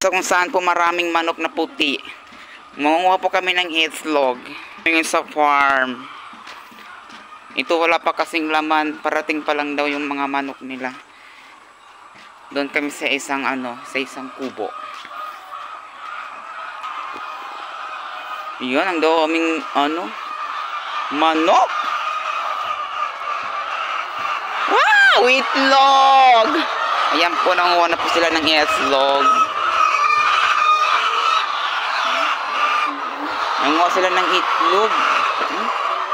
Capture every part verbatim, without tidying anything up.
sa kung saan po maraming manok na puti. Mangunguha po kami ng itlog. Ngayon sa farm. Ito wala pa kasing laman. Parating pa lang daw yung mga manok nila. Doon kami sa isang ano, sa isang kubo. Yan, ang daming ano, manok. Wow, itlog. Ayan po, nanguha na po sila ng itlog. Nanguha sila ng itlog. Hmm?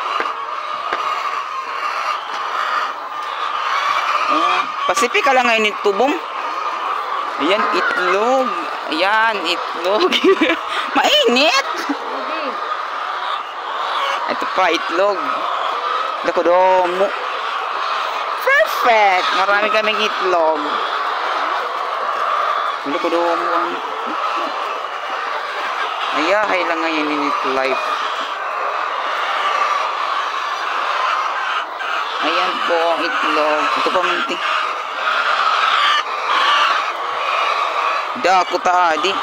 Uh, Pacific ka lang ngayon yung tubong. Ayan, itlog. Ayan, itlog. Mainit. Ito pa, itlog. Dakodomo. Perfect. Marami kaming itlog. Dakodomo. Ayahay lang ngayon in it life. Ayan po ang itlog. Ito pa munti. Dako taadi.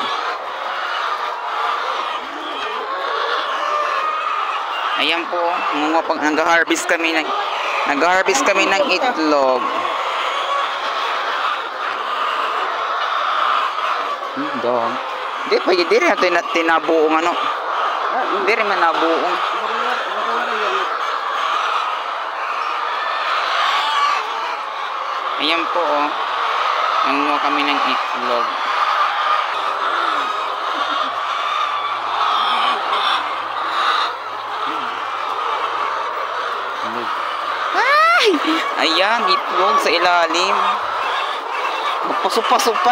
Ayan po, pag nag-harvest kami ng nag-harvest kami ng itlog. Hmm, dong. Di pa di rin natin tinabuong ano. Di rin man nabuong. Ayan po, oh. Nanguha kami ng itlog. Ay! Ayan, itlog sa ilalim. Magpasok-pasok pa.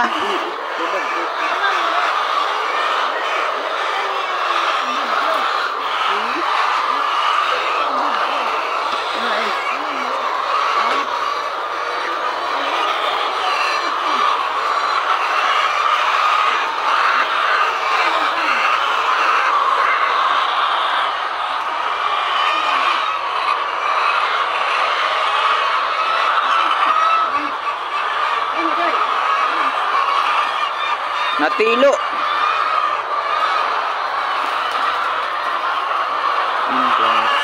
Natilo. Okay.